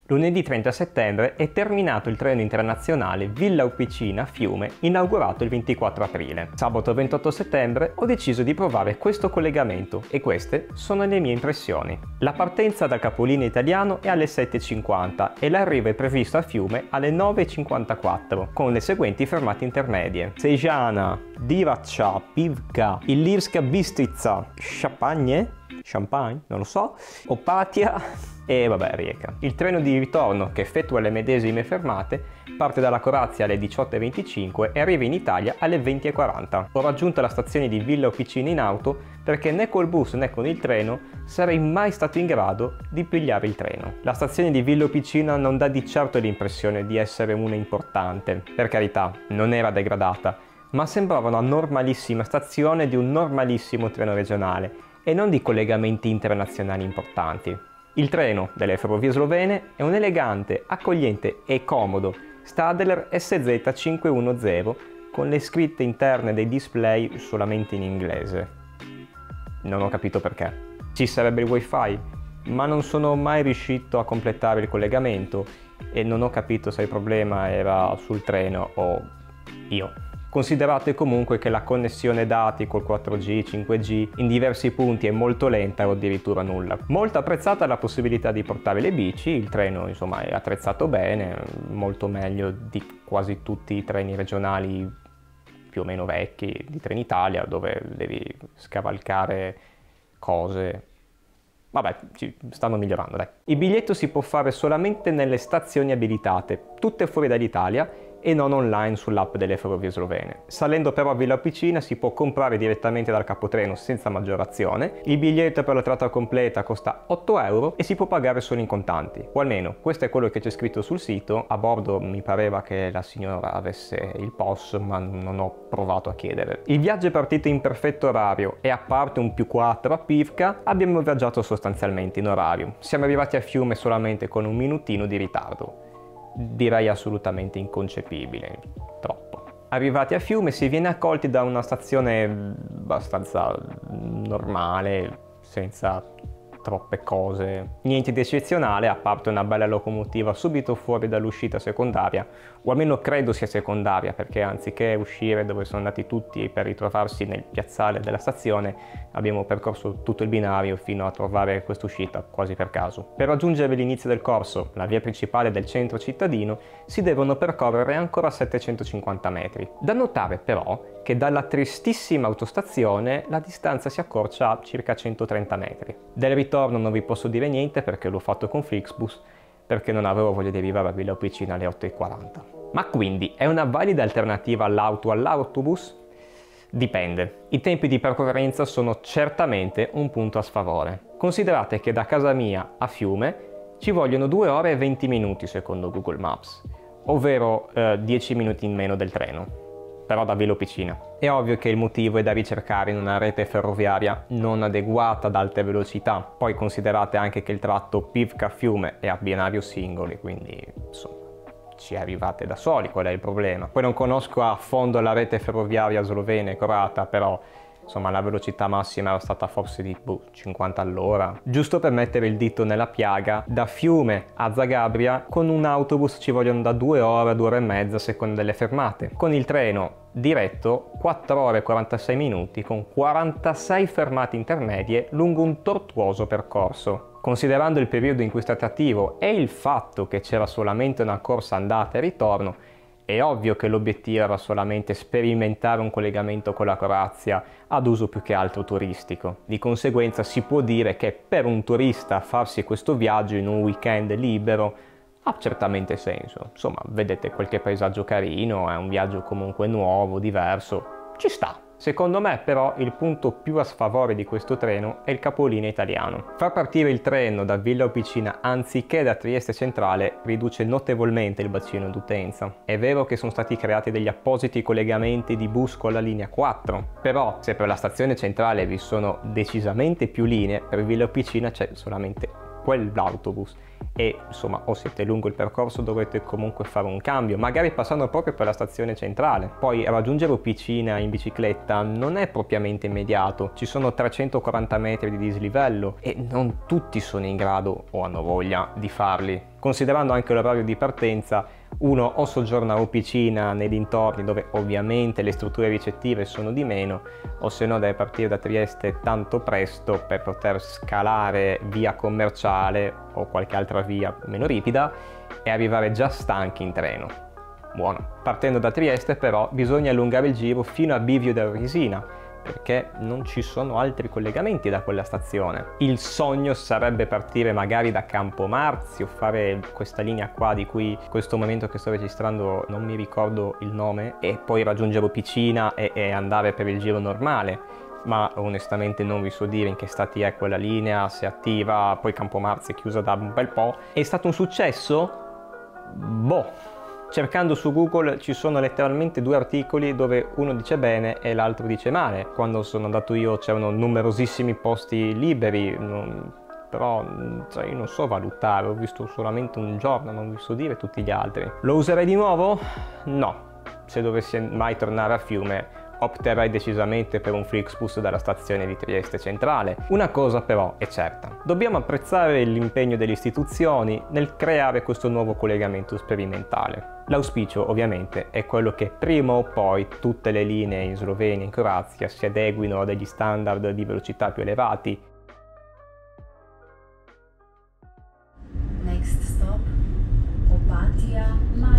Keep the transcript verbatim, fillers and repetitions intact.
Lunedì trenta settembre è terminato il treno internazionale Villa Upicina-Fiume, inaugurato il ventiquattro aprile. Sabato ventotto settembre ho deciso di provare questo collegamento e queste sono le mie impressioni. La partenza dal capolinea italiano è alle sette e cinquanta e l'arrivo è previsto a Fiume alle nove e cinquantaquattro, con le seguenti fermate intermedie: Sejana, Divaccia, Pivka, Ilirska Bistritsa, Champagne? Champagne? Non lo so, Opatia e vabbè Rijeka. Il treno di ritorno, che effettua le medesime fermate, parte dalla Croazia alle diciotto e venticinque e arriva in Italia alle venti e quaranta. Ho raggiunto la stazione di Villa Upicina in auto perché né col bus né con il treno sarei mai stato in grado di pigliare il treno. La stazione di Villa Upicina non dà di certo l'impressione di essere una importante. Per carità, non era degradata, ma sembrava una normalissima stazione di un normalissimo treno regionale e non di collegamenti internazionali importanti. Il treno delle ferrovie slovene è un elegante, accogliente e comodo Stadler S Z cinquecentodiciannove con le scritte interne dei display solamente in inglese. Non ho capito perché. Ci sarebbe il wifi, ma non sono mai riuscito a completare il collegamento e non ho capito se il problema era sul treno o io. Considerate comunque che la connessione dati col quattro G, cinque G in diversi punti è molto lenta o addirittura nulla. Molto apprezzata la possibilità di portare le bici, il treno insomma è attrezzato bene, molto meglio di quasi tutti i treni regionali più o meno vecchi di Trenitalia, dove devi scavalcare cose. Vabbè, ci stanno migliorando, dai. Il biglietto si può fare solamente nelle stazioni abilitate, tutte fuori dall'Italia, e non online sull'app delle ferrovie slovene. Salendo però a Villa Upicina si può comprare direttamente dal capotreno senza maggiorazione, il biglietto per la tratta completa costa otto euro e si può pagare solo in contanti, o almeno questo è quello che c'è scritto sul sito. A bordo mi pareva che la signora avesse il P O S, ma non ho provato a chiedere. Il viaggio è partito in perfetto orario e a parte un più quattro a Pivka abbiamo viaggiato sostanzialmente in orario. Siamo arrivati a Fiume solamente con un minutino di ritardo. Direi assolutamente inconcepibile, troppo. Arrivati a Fiume si viene accolti da una stazione abbastanza normale, senza troppe cose, niente di eccezionale a parte una bella locomotiva subito fuori dall'uscita secondaria, o almeno credo sia secondaria, perché anziché uscire dove sono andati tutti per ritrovarsi nel piazzale della stazione abbiamo percorso tutto il binario fino a trovare quest'uscita quasi per caso. Per raggiungere l'inizio del corso, la via principale del centro cittadino, si devono percorrere ancora settecentocinquanta metri. Da notare però che dalla tristissima autostazione la distanza si accorcia a circa centotrenta metri. Del ritorno non vi posso dire niente perché l'ho fatto con Flixbus, perché non avevo voglia di arrivare a Villa Upicina alle otto e quaranta. Ma quindi è una valida alternativa all'auto o all'autobus? Dipende. I tempi di percorrenza sono certamente un punto a sfavore. Considerate che da casa mia a Fiume ci vogliono due ore e venti minuti secondo Google Maps, ovvero eh, dieci minuti in meno del treno. Però da Villa Upicina. È ovvio che il motivo è da ricercare in una rete ferroviaria non adeguata ad alte velocità, poi considerate anche che il tratto Pivka-Fiume è a binario singoli, quindi insomma ci arrivate da soli, qual è il problema? Poi non conosco a fondo la rete ferroviaria slovena e croata, però insomma la velocità massima era stata forse di boh, cinquanta all'ora. Giusto per mettere il dito nella piaga, da Fiume a Zagabria con un autobus ci vogliono da due ore, due ore e mezza a seconda delle fermate. Con il treno diretto quattro ore e quarantasei minuti con quarantasei fermate intermedie lungo un tortuoso percorso. Considerando il periodo in cui è stato attivo e il fatto che c'era solamente una corsa andata e ritorno, è ovvio che l'obiettivo era solamente sperimentare un collegamento con la Croazia ad uso più che altro turistico. Di conseguenza si può dire che per un turista farsi questo viaggio in un weekend libero ha certamente senso. Insomma, vedete qualche paesaggio carino, è un viaggio comunque nuovo, diverso, ci sta. Secondo me però il punto più a sfavore di questo treno è il capolinea italiano. Far partire il treno da Villa Upicina anziché da Trieste centrale riduce notevolmente il bacino d'utenza. È vero che sono stati creati degli appositi collegamenti di bus con la linea quattro, però se per la stazione centrale vi sono decisamente più linee, per Villa Upicina c'è solamente quell'autobus e insomma o siete lungo il percorso dovete comunque fare un cambio, magari passando proprio per la stazione centrale. Poi raggiungere Upicina in bicicletta non è propriamente immediato, ci sono trecentoquaranta metri di dislivello e non tutti sono in grado o hanno voglia di farli. Considerando anche l'orario di partenza, uno o soggiorna a Opicina nei dintorni, dove ovviamente le strutture ricettive sono di meno, o se no deve partire da Trieste tanto presto per poter scalare via Commerciale o qualche altra via meno ripida e arrivare già stanchi in treno. Buono. Partendo da Trieste però bisogna allungare il giro fino a Bivio d'Arrisina, perché non ci sono altri collegamenti da quella stazione. Il sogno sarebbe partire magari da Campomarzio, fare questa linea qua di cui in questo momento che sto registrando non mi ricordo il nome, e poi raggiungere Opicina e, e andare per il giro normale, ma onestamente non vi so dire in che stati è quella linea, se è attiva. Poi Campomarzio è chiusa da un bel po'. È stato un successo? Boh. Cercando su Google ci sono letteralmente due articoli dove uno dice bene e l'altro dice male. Quando sono andato io c'erano numerosissimi posti liberi, non, però cioè, io non so valutare, ho visto solamente un giorno, non vi so dire tutti gli altri. Lo userei di nuovo? No. Se dovessi mai tornare a Fiume opterei decisamente per un Flixbus dalla stazione di Trieste Centrale. Una cosa però è certa: dobbiamo apprezzare l'impegno delle istituzioni nel creare questo nuovo collegamento sperimentale. L'auspicio ovviamente è quello che prima o poi tutte le linee in Slovenia e in Croazia si adeguino a degli standard di velocità più elevati. Next stop, Opatija,